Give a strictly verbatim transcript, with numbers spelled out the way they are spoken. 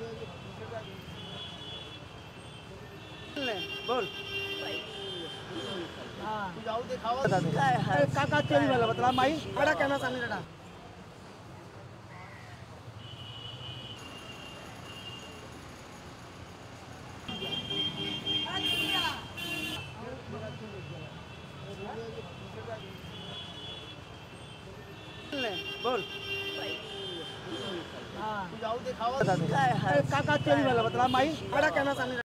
बोल जाऊ दे खावा काका चोरी वाला बतला माई बड़ा कहना सामने लड़ा बोल जाऊ दे खावा काका चोरी वाला बतला माई बड़ा कहना सामने